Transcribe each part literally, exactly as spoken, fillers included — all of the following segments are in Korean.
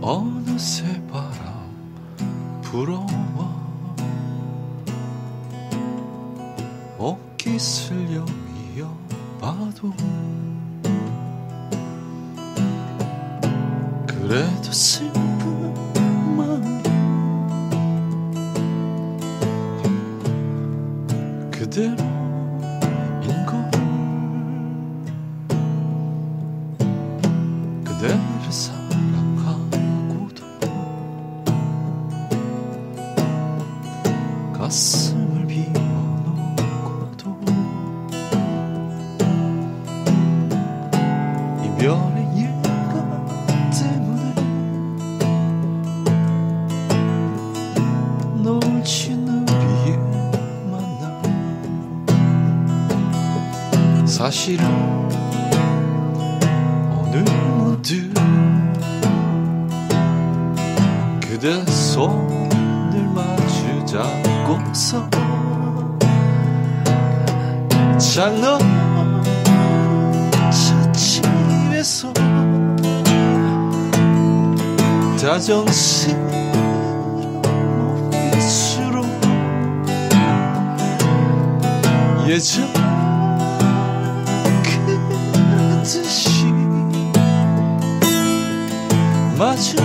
어느새 바람 불어와 옷깃을 여미어봐도 그래도 슬픈 마음 그대로인 걸 그대를 사랑하고도 가슴을 비워놓고도 이별의 일감 때문에 놓친 우리의 만남 사실은 오늘 문득 그대 손을 마주 잡고서 장너 차집에서 다정스러운 눈빛으로 예전 그 듯이 마주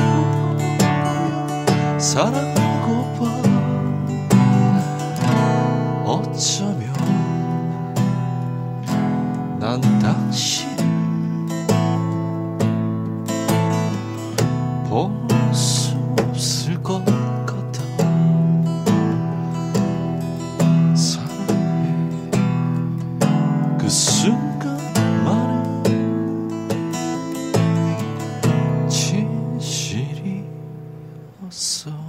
사랑하고봐 어쩌면 난 당신 볼 수 없을 것 같아 사랑해 그 순간만은 진실이었어